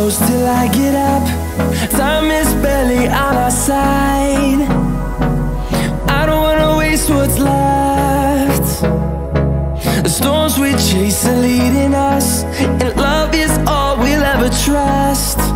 close till I get up. Time is barely on our side. I don't wanna waste what's left. The storms we chase are leading us, and love is all we'll ever trust.